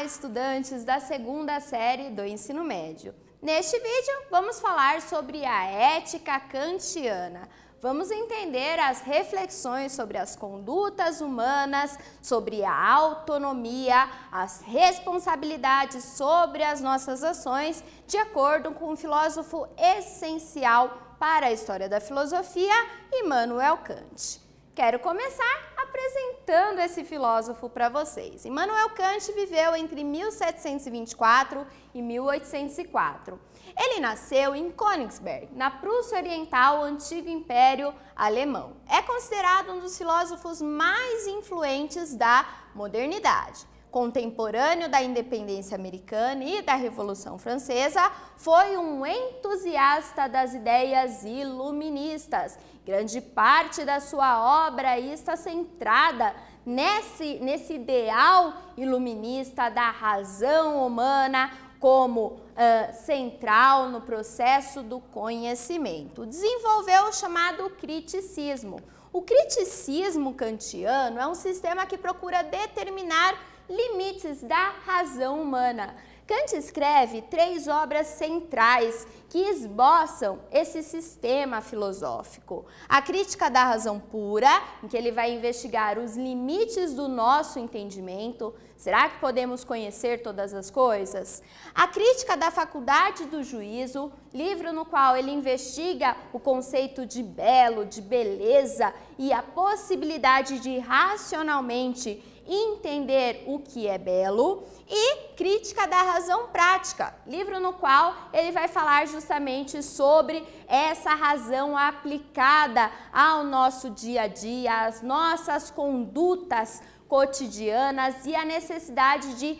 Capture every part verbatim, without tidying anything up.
Olá, estudantes da segunda série do ensino médio. Neste vídeo, vamos falar sobre a ética kantiana. Vamos entender as reflexões sobre as condutas humanas, sobre a autonomia, as responsabilidades sobre as nossas ações, de acordo com um filósofo essencial para a história da filosofia, Immanuel Kant. Quero começar apresentando esse filósofo para vocês. Immanuel Kant viveu entre mil setecentos e vinte e quatro e mil oitocentos e quatro. Ele nasceu em Königsberg, na Prússia Oriental, antigo Império Alemão. É considerado um dos filósofos mais influentes da modernidade. Contemporâneo da independência americana e da Revolução Francesa, foi um entusiasta das ideias iluministas. Grande parte da sua obra está centrada nesse, nesse ideal iluminista da razão humana como uh, central no processo do conhecimento. Desenvolveu o chamado criticismo. O criticismo kantiano é um sistema que procura determinar limites da razão humana. Kant escreve três obras centrais que esboçam esse sistema filosófico. A Crítica da Razão Pura, em que ele vai investigar os limites do nosso entendimento. Será que podemos conhecer todas as coisas? A Crítica da Faculdade do Juízo, livro no qual ele investiga o conceito de belo, de beleza e a possibilidade de racionalmente entender o que é belo, e Crítica da Razão Prática, livro no qual ele vai falar justamente sobre essa razão aplicada ao nosso dia a dia, às nossas condutas cotidianas e a necessidade de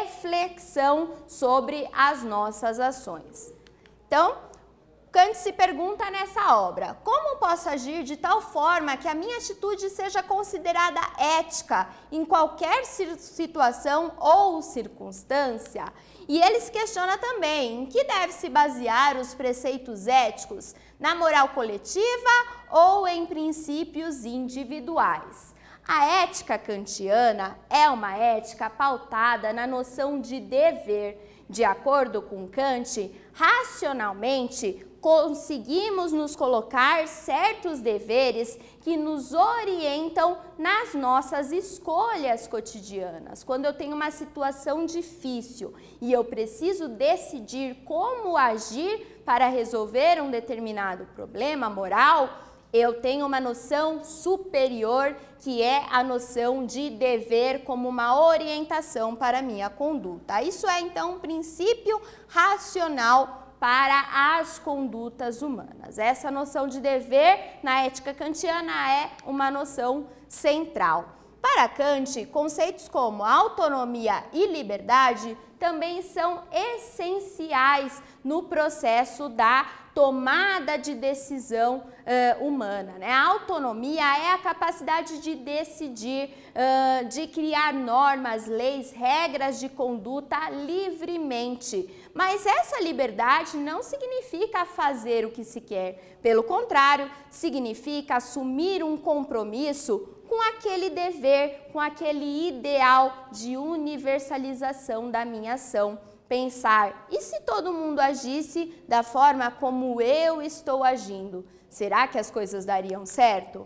reflexão sobre as nossas ações. Então, Kant se pergunta nessa obra: como posso agir de tal forma que a minha atitude seja considerada ética em qualquer situação ou circunstância? E ele se questiona também em que deve se basear os preceitos éticos, na moral coletiva ou em princípios individuais. A ética kantiana é uma ética pautada na noção de dever. De acordo com Kant, racionalmente, conseguimos nos colocar certos deveres que nos orientam nas nossas escolhas cotidianas. Quando eu tenho uma situação difícil e eu preciso decidir como agir para resolver um determinado problema moral, eu tenho uma noção superior, que é a noção de dever como uma orientação para a minha conduta. Isso é, então, um princípio racional para as condutas humanas. Essa noção de dever na ética kantiana é uma noção central. Para Kant, conceitos como autonomia e liberdade também são essenciais no processo da tomada de decisão uh, humana, né? A autonomia é a capacidade de decidir, uh, de criar normas, leis, regras de conduta livremente. Mas essa liberdade não significa fazer o que se quer. Pelo contrário, significa assumir um compromisso com aquele dever, com aquele ideal de universalização da minha ação. Pensar, e se todo mundo agisse da forma como eu estou agindo? Será que as coisas dariam certo?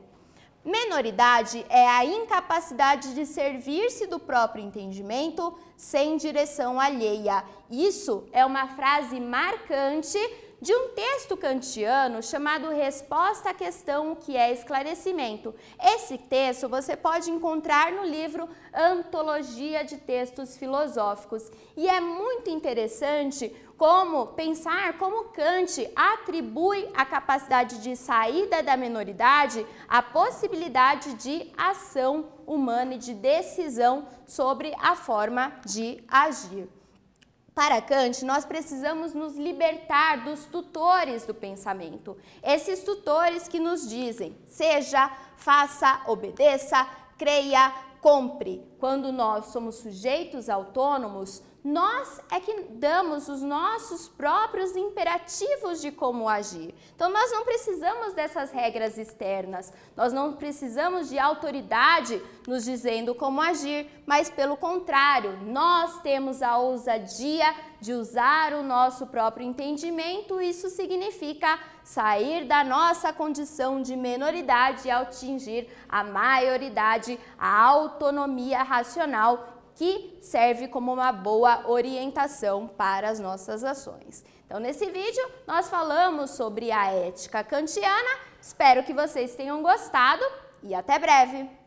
Menoridade é a incapacidade de servir-se do próprio entendimento sem direção alheia. Isso é uma frase marcante de um texto kantiano chamado Resposta à Questão, que é esclarecimento. Esse texto você pode encontrar no livro Antologia de Textos Filosóficos. E é muito interessante como pensar como Kant atribui à capacidade de saída da menoridade a possibilidade de ação humana e de decisão sobre a forma de agir. Para Kant, nós precisamos nos libertar dos tutores do pensamento. Esses tutores que nos dizem: seja, faça, obedeça, creia, compre. Quando nós somos sujeitos autônomos, Nós é que damos os nossos próprios imperativos de como agir. Então, nós não precisamos dessas regras externas, nós não precisamos de autoridade nos dizendo como agir, mas pelo contrário, nós temos a ousadia de usar o nosso próprio entendimento. Isso significa sair da nossa condição de menoridade e atingir a maioridade, a autonomia racional, que serve como uma boa orientação para as nossas ações. Então, nesse vídeo, nós falamos sobre a ética kantiana. Espero que vocês tenham gostado e até breve!